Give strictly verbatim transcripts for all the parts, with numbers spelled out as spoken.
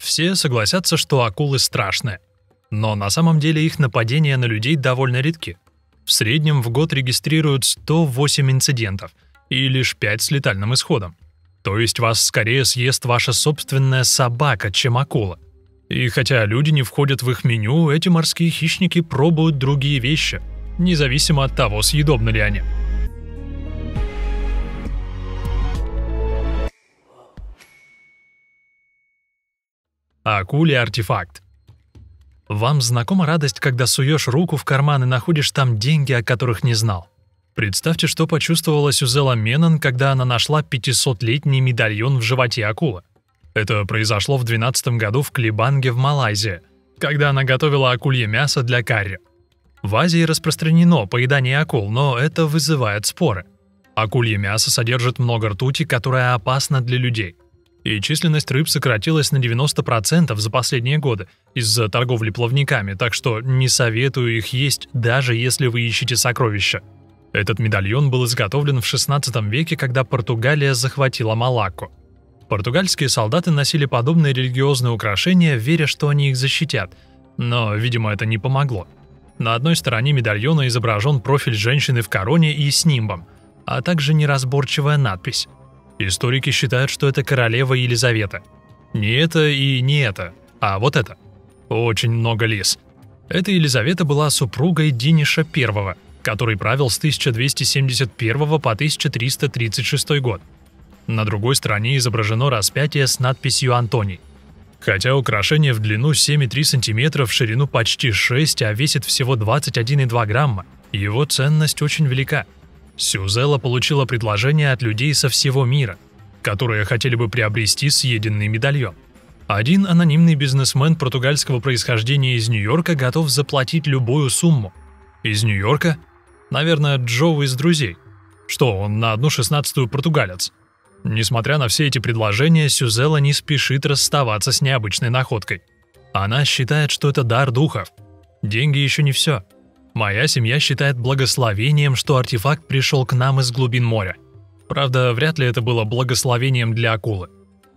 Все согласятся, что акулы страшные. Но на самом деле их нападения на людей довольно редки. В среднем в год регистрируют сто восемь инцидентов, и лишь пять с летальным исходом. То есть вас скорее съест ваша собственная собака, чем акула. И хотя люди не входят в их меню, эти морские хищники пробуют другие вещи, независимо от того, съедобны ли они. Акулий артефакт. Вам знакома радость, когда суешь руку в карман и находишь там деньги, о которых не знал? Представьте, что почувствовала Сюзелла Меннон, когда она нашла пятисотлетний медальон в животе акулы. Это произошло в две тысячи двенадцатом году в Клибанге в Малайзии, когда она готовила акулье мясо для карри. В Азии распространено поедание акул, но это вызывает споры. Акулье мясо содержит много ртути, которая опасна для людей. И численность рыб сократилась на девяносто процентов за последние годы из-за торговли плавниками, так что не советую их есть, даже если вы ищете сокровища. Этот медальон был изготовлен в шестнадцатом веке, когда Португалия захватила Малакку. Португальские солдаты носили подобные религиозные украшения, веря, что они их защитят, но, видимо, это не помогло. На одной стороне медальона изображен профиль женщины в короне и с нимбом, а также неразборчивая надпись. Историки считают, что это королева Елизавета. Не это и не это, а вот это. Очень много лис. Эта Елизавета была супругой Диниша Первого, который правил с тысяча двести семьдесят первого по тысяча триста тридцать шестой год. На другой стороне изображено распятие с надписью «Антоний». Хотя украшение в длину семь и три сантиметра, в ширину почти шесть, а весит всего двадцать один и два грамма, его ценность очень велика. Сюзелла получила предложение от людей со всего мира, которые хотели бы приобрести съеденный медальон. Один анонимный бизнесмен португальского происхождения из Нью-Йорка готов заплатить любую сумму. Из Нью-Йорка? Наверное, Джо из «Друзей». Что, он на одну шестнадцатую португалец? Несмотря на все эти предложения, Сюзелла не спешит расставаться с необычной находкой. Она считает, что это дар духов. Деньги еще не все. Моя семья считает благословением, что артефакт пришел к нам из глубин моря. Правда, вряд ли это было благословением для акулы.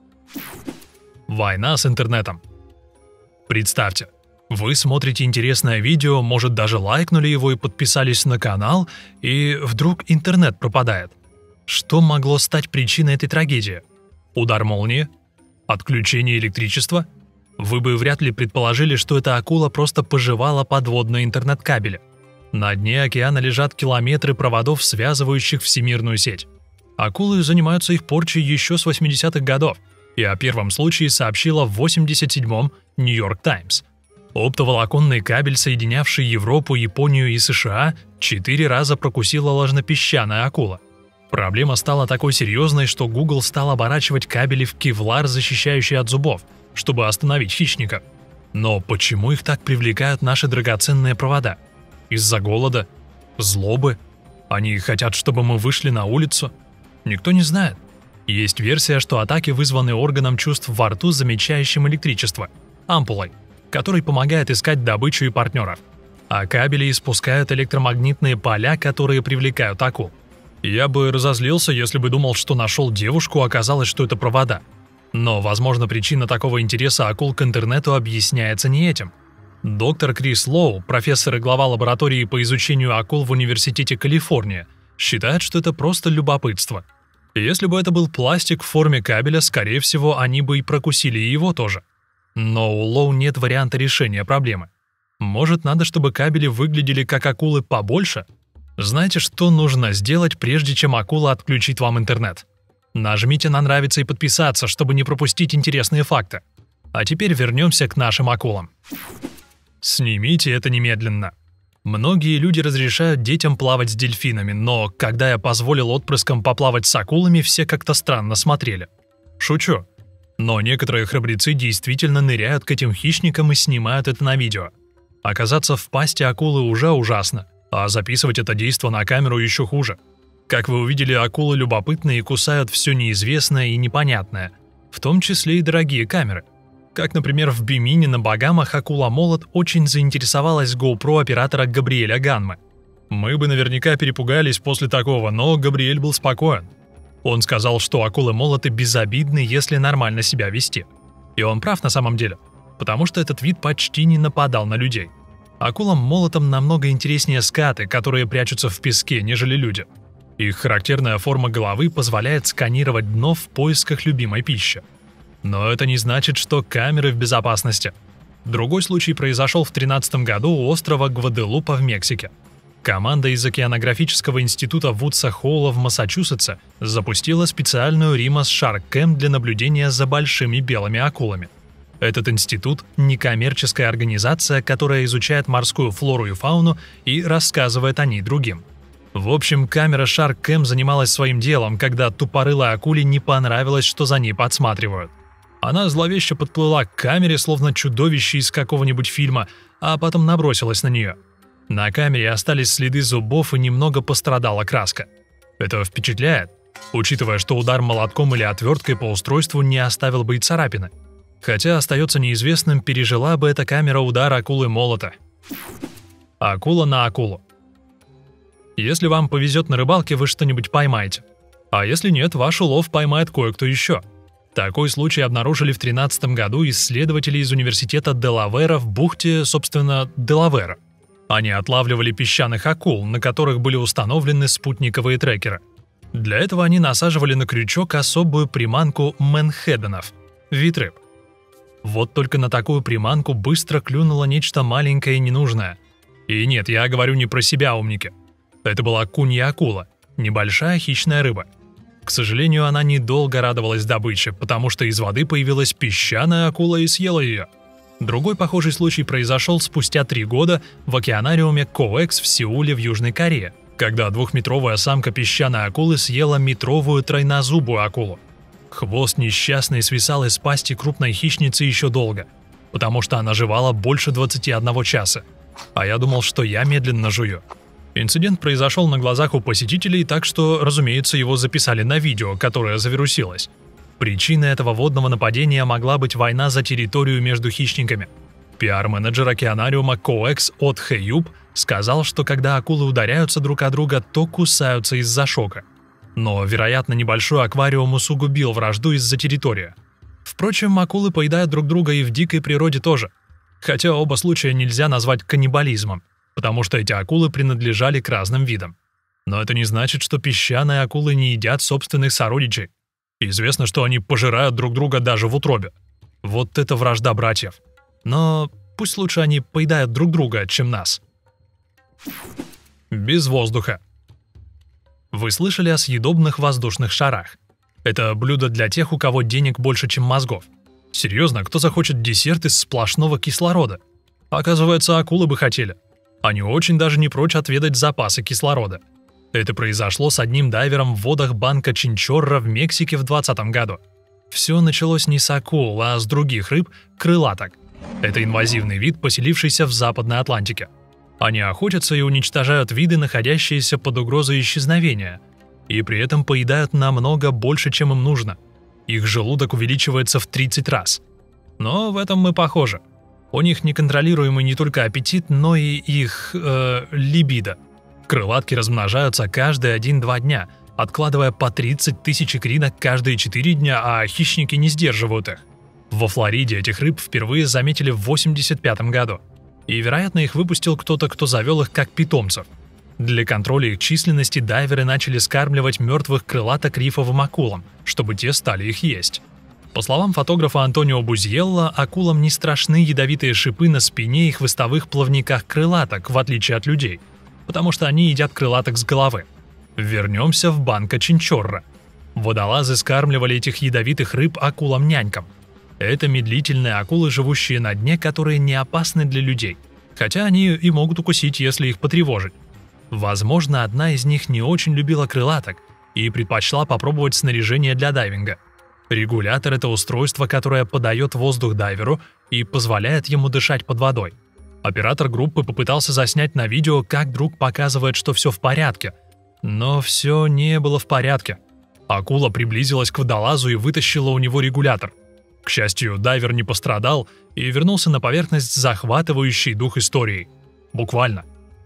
Война с интернетом. Представьте, вы смотрите интересное видео, может, даже лайкнули его и подписались на канал, и вдруг интернет пропадает. Что могло стать причиной этой трагедии? Удар молнии? Отключение электричества? Вы бы вряд ли предположили, что эта акула просто пожевала подводные интернет-кабели. На дне океана лежат километры проводов, связывающих всемирную сеть. Акулы занимаются их порчей еще с восьмидесятых годов, и о первом случае сообщила в восемьдесят седьмом «Нью-Йорк Таймс». Оптоволоконный кабель, соединявший Европу, Японию и США, четыре раза прокусила ложнопесчаная акула. Проблема стала такой серьезной, что Google стал оборачивать кабели в кевлар, защищающий от зубов, чтобы остановить хищника. Но почему их так привлекают наши драгоценные провода? Из-за голода? Злобы? Они хотят, чтобы мы вышли на улицу? Никто не знает. Есть версия, что атаки вызваны органом чувств во рту, замечающим электричество – ампулой, который помогает искать добычу и партнеров. А кабели испускают электромагнитные поля, которые привлекают акул. Я бы разозлился, если бы думал, что нашел девушку, оказалось, что это провода. Но, возможно, причина такого интереса акул к интернету объясняется не этим. Доктор Крис Лоу, профессор и глава лаборатории по изучению акул в Университете Калифорния, считает, что это просто любопытство. Если бы это был пластик в форме кабеля, скорее всего, они бы и прокусили его тоже. Но у Лоу нет варианта решения проблемы. Может, надо, чтобы кабели выглядели как акулы побольше? Знаете, что нужно сделать, прежде чем акула отключит вам интернет? Нажмите на «Нравится» и подписаться, чтобы не пропустить интересные факты. А теперь вернемся к нашим акулам. Снимите это немедленно. Многие люди разрешают детям плавать с дельфинами, но когда я позволил отпрыскам поплавать с акулами, все как-то странно смотрели. Шучу. Но некоторые храбрецы действительно ныряют к этим хищникам и снимают это на видео. Оказаться в пасти акулы уже ужасно, а записывать это действо на камеру еще хуже. Как вы увидели, акулы любопытные и кусают все неизвестное и непонятное, в том числе и дорогие камеры. Как, например, в Бимине на Багамах акула-молот очень заинтересовалась GoPro оператора Габриэля Ганмы. Мы бы наверняка перепугались после такого, но Габриэль был спокоен. Он сказал, что акулы-молоты безобидны, если нормально себя вести. И он прав на самом деле, потому что этот вид почти не нападал на людей. Акулам-молотам намного интереснее скаты, которые прячутся в песке, нежели люди. Их характерная форма головы позволяет сканировать дно в поисках любимой пищи. Но это не значит, что камеры в безопасности. Другой случай произошел в тринадцатом году у острова Гваделупа в Мексике. Команда из океанографического института Вудса Холла в Массачусетсе запустила специальную Римас Shark Cam для наблюдения за большими белыми акулами. Этот институт – некоммерческая организация, которая изучает морскую флору и фауну и рассказывает о ней другим. В общем, камера Shark Cam занималась своим делом, когда тупорылой акуле не понравилось, что за ней подсматривают. Она зловеще подплыла к камере, словно чудовище из какого-нибудь фильма, а потом набросилась на нее. На камере остались следы зубов и немного пострадала краска. Это впечатляет, учитывая, что удар молотком или отверткой по устройству не оставил бы и царапины. Хотя остается неизвестным, пережила бы эта камера удар акулы-молота. Акула на акулу. Если вам повезет на рыбалке, вы что-нибудь поймаете. А если нет, ваш улов поймает кое-кто еще. Такой случай обнаружили в тринадцатом году исследователи из университета Делавера в бухте, собственно, Делавера. Они отлавливали песчаных акул, на которых были установлены спутниковые трекеры. Для этого они насаживали на крючок особую приманку Менхеденов – вид рыб. Вот только на такую приманку быстро клюнуло нечто маленькое и ненужное. И нет, я говорю не про себя, умники. Это была кунья-акула, небольшая хищная рыба. К сожалению, она недолго радовалась добыче, потому что из воды появилась песчаная акула и съела ее. Другой похожий случай произошел спустя три года в океанариуме Коэкс в Сеуле в Южной Корее, когда двухметровая самка песчаной акулы съела метровую тройнозубую акулу. Хвост несчастной свисал из пасти крупной хищницы еще долго, потому что она жевала больше двадцати одного часа, а я думал, что я медленно жую. Инцидент произошел на глазах у посетителей, так что, разумеется, его записали на видео, которое завирусилось. Причиной этого водного нападения могла быть война за территорию между хищниками. Пиар-менеджер океанариума Коэкс От Хэюб сказал, что когда акулы ударяются друг о друга, то кусаются из-за шока. Но, вероятно, небольшой аквариум усугубил вражду из-за территории. Впрочем, акулы поедают друг друга и в дикой природе тоже. Хотя оба случая нельзя назвать каннибализмом, потому что эти акулы принадлежали к разным видам. Но это не значит, что песчаные акулы не едят собственных сородичей. Известно, что они пожирают друг друга даже в утробе. Вот это вражда братьев. Но пусть лучше они поедают друг друга, чем нас. Без воздуха. Вы слышали о съедобных воздушных шарах? Это блюдо для тех, у кого денег больше, чем мозгов. Серьезно, кто захочет десерт из сплошного кислорода? Оказывается, акулы бы хотели. Они очень даже не прочь отведать запасы кислорода. Это произошло с одним дайвером в водах банка Чинчорро в Мексике в двадцатом году. Все началось не с акул, а с других рыб – крылаток. Это инвазивный вид, поселившийся в Западной Атлантике. Они охотятся и уничтожают виды, находящиеся под угрозой исчезновения, и при этом поедают намного больше, чем им нужно. Их желудок увеличивается в тридцать раз. Но в этом мы похожи. У них неконтролируемый не только аппетит, но и их э, либидо. Крылатки размножаются каждые один-два дня, откладывая по тридцать тысяч икринок каждые четыре дня, а хищники не сдерживают их. Во Флориде этих рыб впервые заметили в восемьдесят пятом году. И, вероятно, их выпустил кто-то, кто завел их как питомцев. Для контроля их численности дайверы начали скармливать мертвых крылаток рифовым акулам, чтобы те стали их есть. По словам фотографа Антонио Бузьелла, акулам не страшны ядовитые шипы на спине и хвостовых плавниках крылаток, в отличие от людей, потому что они едят крылаток с головы. Вернемся в банка Чинчорро. Водолазы скармливали этих ядовитых рыб акулам-нянькам. Это медлительные акулы, живущие на дне, которые не опасны для людей, хотя они и могут укусить, если их потревожить. Возможно, одна из них не очень любила крылаток и предпочла попробовать снаряжение для дайвинга. Регулятор – это устройство, которое подает воздух дайверу и позволяет ему дышать под водой. Оператор группы попытался заснять на видео, как друг показывает, что все в порядке. Но все не было в порядке. Акула приблизилась к водолазу и вытащила у него регулятор. К счастью, дайвер не пострадал и вернулся на поверхность с захватывающей дух историей. Буквально.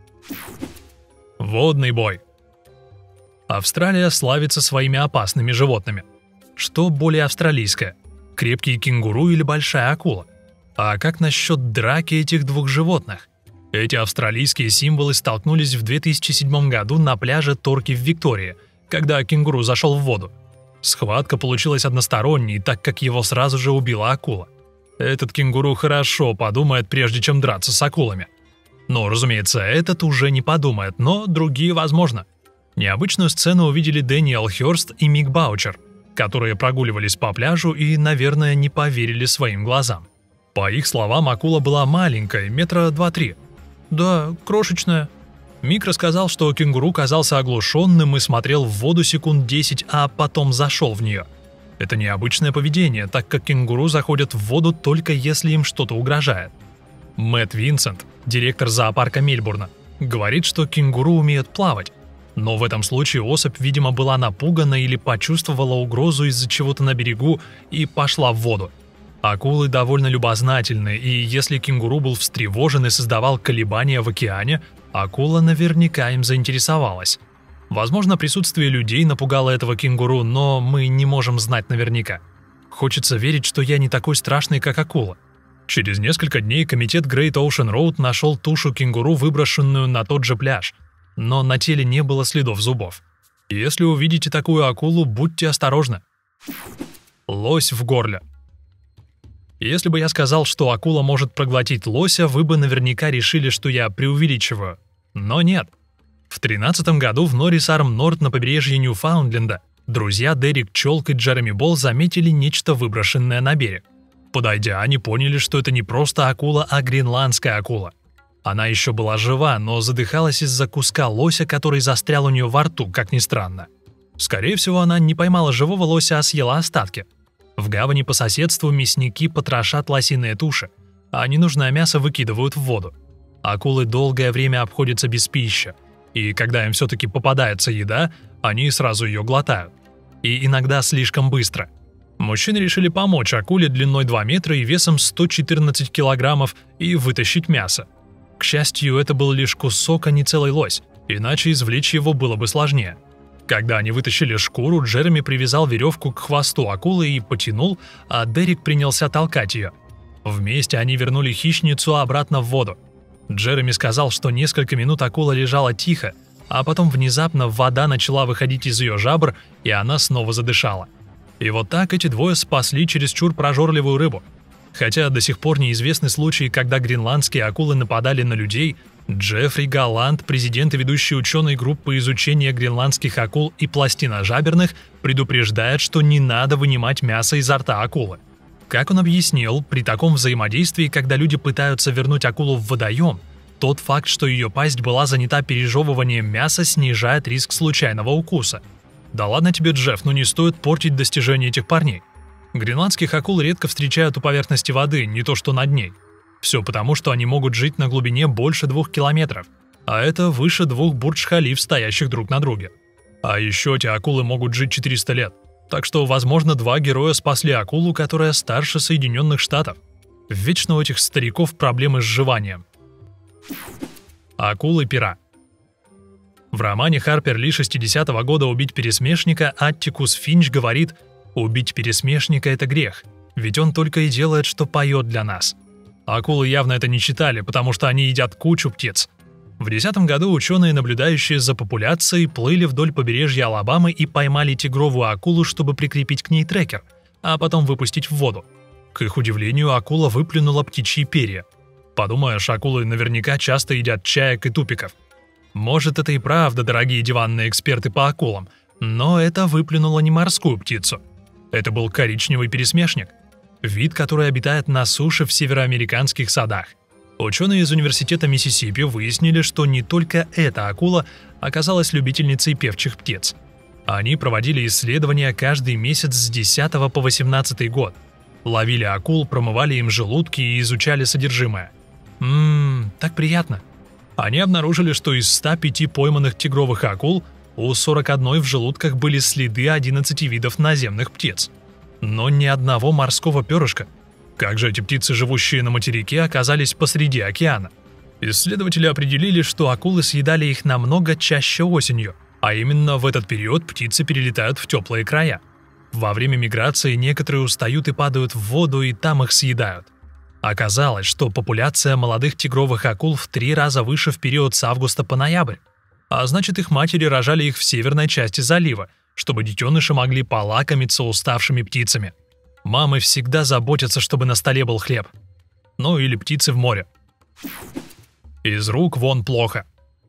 Водный бой. Австралия славится своими опасными животными. Что более австралийское? Крепкий кенгуру или большая акула? А как насчет драки этих двух животных? Эти австралийские символы столкнулись в две тысячи седьмом году на пляже Торки в Виктории, когда кенгуру зашел в воду. Схватка получилась односторонней, так как его сразу же убила акула. Этот кенгуру хорошо подумает, прежде чем драться с акулами. Но, разумеется, этот уже не подумает, но другие возможно. Необычную сцену увидели Дэниел Хёрст и Мик Баучер, которые прогуливались по пляжу и, наверное, не поверили своим глазам. По их словам, акула была маленькой, метра два-три. Да, крошечная. Мик рассказал, что кенгуру казался оглушенным и смотрел в воду секунд десять, а потом зашел в нее. Это необычное поведение, так как кенгуру заходят в воду только если им что-то угрожает. Мэтт Винсент, директор зоопарка Мельбурна, говорит, что кенгуру умеют плавать. Но в этом случае особь, видимо, была напугана или почувствовала угрозу из-за чего-то на берегу и пошла в воду. Акулы довольно любознательны, и если кенгуру был встревожен и создавал колебания в океане, акула наверняка им заинтересовалась. Возможно, присутствие людей напугало этого кенгуру, но мы не можем знать наверняка. Хочется верить, что я не такой страшный, как акула. Через несколько дней комитет Great Ocean Road нашел тушу кенгуру, выброшенную на тот же пляж, но на теле не было следов зубов. Если увидите такую акулу, будьте осторожны. Лось в горле. Если бы я сказал, что акула может проглотить лося, вы бы наверняка решили, что я преувеличиваю. Но нет. В тринадцатом году в Норрис Арм Норд на побережье Ньюфаундленда друзья Дерек Чолк и Джереми Болл заметили нечто, выброшенное на берег. Подойдя, они поняли, что это не просто акула, а гренландская акула. Она еще была жива, но задыхалась из-за куска лося, который застрял у нее во рту, как ни странно. Скорее всего, она не поймала живого лося, а съела остатки. В гавани по соседству мясники потрошат лосиные туши, а ненужное мясо выкидывают в воду. Акулы долгое время обходятся без пищи, и когда им все-таки попадается еда, они сразу ее глотают. И иногда слишком быстро. Мужчины решили помочь акуле длиной два метра и весом сто четырнадцать килограммов и вытащить мясо. К счастью, это был лишь кусок, а не целый лось, иначе извлечь его было бы сложнее. Когда они вытащили шкуру, Джереми привязал веревку к хвосту акулы и потянул, а Дерек принялся толкать ее. Вместе они вернули хищницу обратно в воду. Джереми сказал, что несколько минут акула лежала тихо, а потом внезапно вода начала выходить из ее жабр, и она снова задышала. И вот так эти двое спасли чересчур прожорливую рыбу. Хотя до сих пор неизвестны случаи, когда гренландские акулы нападали на людей, Джеффри Галланд, президент и ведущий ученый группы изучения гренландских акул и пластиножаберных, предупреждает, что не надо вынимать мясо изо рта акулы. Как он объяснил, при таком взаимодействии, когда люди пытаются вернуть акулу в водоем, тот факт, что ее пасть была занята пережевыванием мяса, снижает риск случайного укуса. Да ладно тебе, Джефф, ну не стоит портить достижения этих парней. Гренландских акул редко встречают у поверхности воды, не то что над ней. Все потому, что они могут жить на глубине больше двух километров, а это выше двух Бурдж-Халиф, стоящих друг на друге. А еще эти акулы могут жить четыреста лет, так что, возможно, два героя спасли акулу, которая старше Соединенных Штатов. Вечно у этих стариков проблемы с жеванием. Акулы-пера. В романе Харпер Ли шестидесятого года «Убить пересмешника» Аттикус Финч говорит: «Убить пересмешника – это грех, ведь он только и делает, что поет для нас». Акулы явно это не читали, потому что они едят кучу птиц. В две тысячи десятом году ученые, наблюдающие за популяцией, плыли вдоль побережья Алабамы и поймали тигровую акулу, чтобы прикрепить к ней трекер, а потом выпустить в воду. К их удивлению, акула выплюнула птичьи перья. Подумаешь, акулы наверняка часто едят чаек и тупиков. Может, это и правда, дорогие диванные эксперты по акулам, но это выплюнуло не морскую птицу. Это был коричневый пересмешник. Вид, который обитает на суше в североамериканских садах. Ученые из университета Миссисипи выяснили, что не только эта акула оказалась любительницей певчих птиц. Они проводили исследования каждый месяц с десятого по восемнадцатый год. Ловили акул, промывали им желудки и изучали содержимое. Ммм, так приятно. Они обнаружили, что из ста пяти пойманных тигровых акул у сорока одной в желудках были следы одиннадцати видов наземных птиц. Но ни одного морского перышка. Как же эти птицы, живущие на материке, оказались посреди океана? Исследователи определили, что акулы съедали их намного чаще осенью, а именно в этот период птицы перелетают в теплые края. Во время миграции некоторые устают и падают в воду, и там их съедают. Оказалось, что популяция молодых тигровых акул в три раза выше в период с августа по ноябрь. А значит, их матери рожали их в северной части залива, чтобы детеныши могли полакомиться уставшими птицами. Мамы всегда заботятся, чтобы на столе был хлеб. Ну или птицы в море. Из рук вон плохо.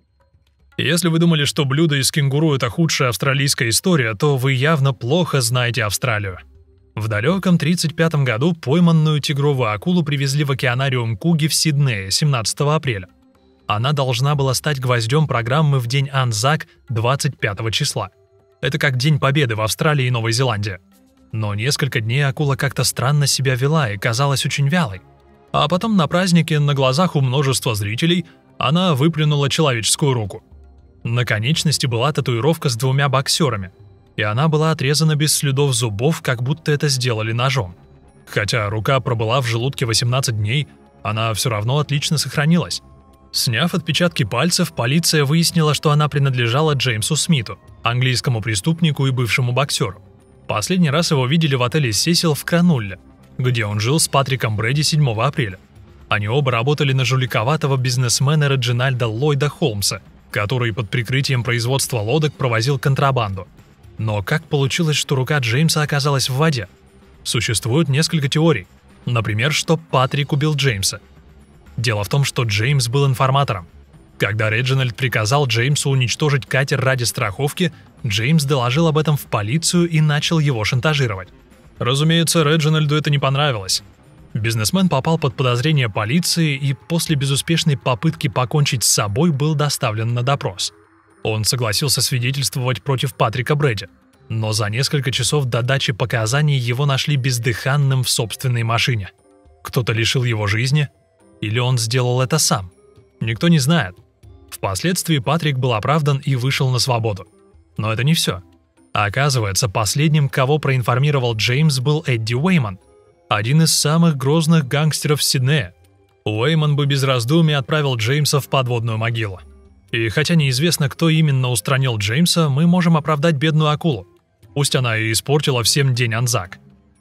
Если вы думали, что блюдо из кенгуру – это худшая австралийская история, то вы явно плохо знаете Австралию. В далеком тридцать пятом году пойманную тигровую акулу привезли в океанариум Куги в Сиднее семнадцатого апреля. Она должна была стать гвоздем программы в день Анзак двадцать пятого числа. Это как День Победы в Австралии и Новой Зеландии. Но несколько дней акула как-то странно себя вела и казалась очень вялой. А потом на празднике на глазах у множества зрителей она выплюнула человеческую руку. На конечности была татуировка с двумя боксерами, и она была отрезана без следов зубов, как будто это сделали ножом. Хотя рука пробыла в желудке восемнадцать дней, она все равно отлично сохранилась. Сняв отпечатки пальцев, полиция выяснила, что она принадлежала Джеймсу Смиту, английскому преступнику и бывшему боксеру. Последний раз его видели в отеле «Сесил» в Кранулле, где он жил с Патриком Брэди седьмого апреля. Они оба работали на жуликоватого бизнесмена Реджинальда Ллойда Холмса, который под прикрытием производства лодок провозил контрабанду. Но как получилось, что рука Джеймса оказалась в воде? Существует несколько теорий. Например, что Патрик убил Джеймса. Дело в том, что Джеймс был информатором. Когда Реджинальд приказал Джеймсу уничтожить катер ради страховки, Джеймс доложил об этом в полицию и начал его шантажировать. Разумеется, Реджинальду это не понравилось. Бизнесмен попал под подозрение полиции и после безуспешной попытки покончить с собой был доставлен на допрос. Он согласился свидетельствовать против Патрика Брэди, но за несколько часов до дачи показаний его нашли бездыханным в собственной машине. Кто-то лишил его жизни, или он сделал это сам? Никто не знает. Впоследствии Патрик был оправдан и вышел на свободу. Но это не все. Оказывается, последним, кого проинформировал Джеймс, был Эдди Уэйман, один из самых грозных гангстеров Сиднея. Уэйман бы без раздумий отправил Джеймса в подводную могилу. И хотя неизвестно, кто именно устранил Джеймса, мы можем оправдать бедную акулу. Пусть она и испортила всем день Анзак.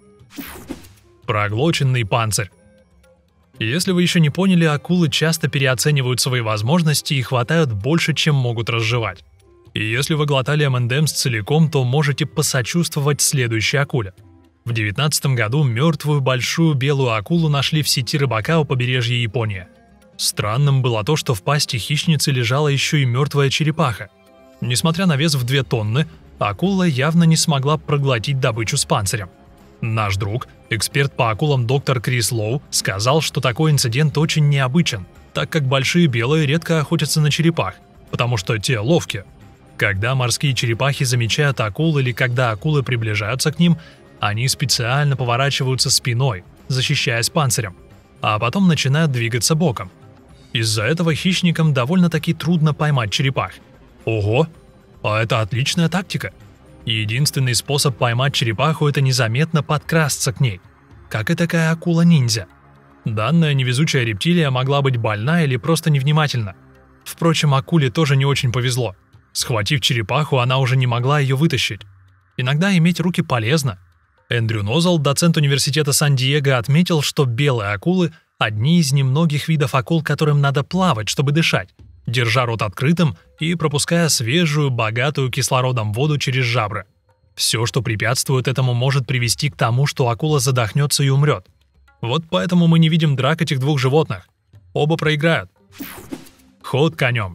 Проглоченный панцирь. Если вы еще не поняли, акулы часто переоценивают свои возможности и хватают больше, чем могут разжевать. И если вы глотали эм энд эмс целиком, то можете посочувствовать следующей акуле. В девятнадцатом году мертвую большую белую акулу нашли в сети рыбака у побережья Японии. Странным было то, что в пасти хищницы лежала еще и мертвая черепаха. Несмотря на вес в две тонны, акула явно не смогла проглотить добычу с панцирем. Наш друг, эксперт по акулам доктор Крис Лоу, сказал, что такой инцидент очень необычен, так как большие белые редко охотятся на черепах, потому что те ловкие. Когда морские черепахи замечают акул или когда акулы приближаются к ним, они специально поворачиваются спиной, защищаясь панцирем, а потом начинают двигаться боком. Из-за этого хищникам довольно-таки трудно поймать черепах. Ого! А это отличная тактика. Единственный способ поймать черепаху – это незаметно подкрасться к ней, как и такая акула-ниндзя. Данная невезучая рептилия могла быть больна или просто невнимательна. Впрочем, акуле тоже не очень повезло. Схватив черепаху, она уже не могла ее вытащить. Иногда иметь руки полезно. Эндрю Нозел, доцент университета Сан-Диего, отметил, что белые акулы – одни из немногих видов акул, которым надо плавать, чтобы дышать, держа рот открытым и пропуская свежую, богатую кислородом воду через жабры. Все, что препятствует этому, может привести к тому, что акула задохнется и умрет. Вот поэтому мы не видим драк этих двух животных. Оба проиграют. Ход конем.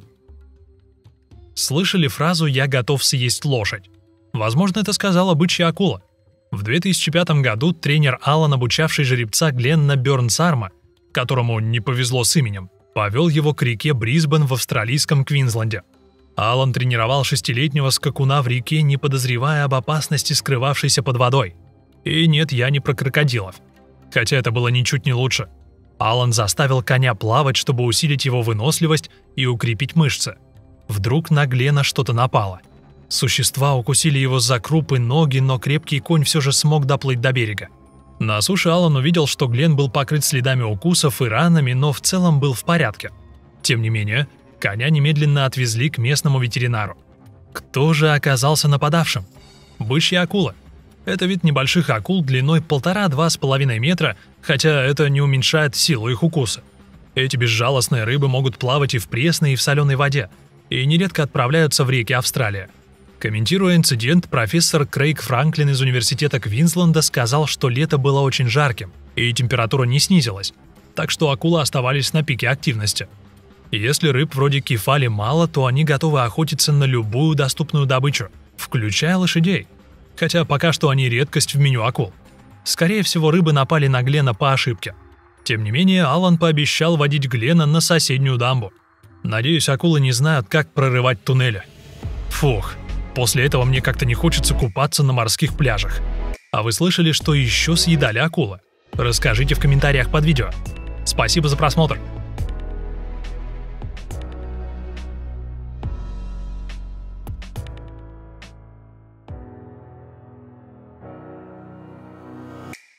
Слышали фразу «я готов съесть лошадь»? Возможно, это сказала бычья акула. В две тысячи пятом году тренер Аллан, обучавший жеребца Гленна Бёрнсарма, которому не повезло с именем, повел его к реке Брисбен в австралийском Квинсленде. Аллан тренировал шестилетнего скакуна в реке, не подозревая об опасности, скрывавшейся под водой. И нет, я не про крокодилов. Хотя это было ничуть не лучше. Аллан заставил коня плавать, чтобы усилить его выносливость и укрепить мышцы. Вдруг на Глена что-то напало. Существа укусили его за крупы ноги, но крепкий конь все же смог доплыть до берега. На суше Аллан увидел, что Глен был покрыт следами укусов и ранами, но в целом был в порядке. Тем не менее, коня немедленно отвезли к местному ветеринару. Кто же оказался нападавшим? Бычья акула. Это вид небольших акул длиной полтора-два с половиной метра, хотя это не уменьшает силу их укуса. Эти безжалостные рыбы могут плавать и в пресной, и в соленой воде, и нередко отправляются в реки Австралии. Комментируя инцидент, профессор Крейг Франклин из университета Квинсленда сказал, что лето было очень жарким, и температура не снизилась, так что акулы оставались на пике активности. Если рыб вроде кефали мало, то они готовы охотиться на любую доступную добычу, включая лошадей. Хотя пока что они редкость в меню акул. Скорее всего, рыбы напали на Глена по ошибке. Тем не менее, Алан пообещал водить Глена на соседнюю дамбу. Надеюсь, акулы не знают, как прорывать туннели. Фух, после этого мне как-то не хочется купаться на морских пляжах. А вы слышали, что еще съедали акулы? Расскажите в комментариях под видео. Спасибо за просмотр.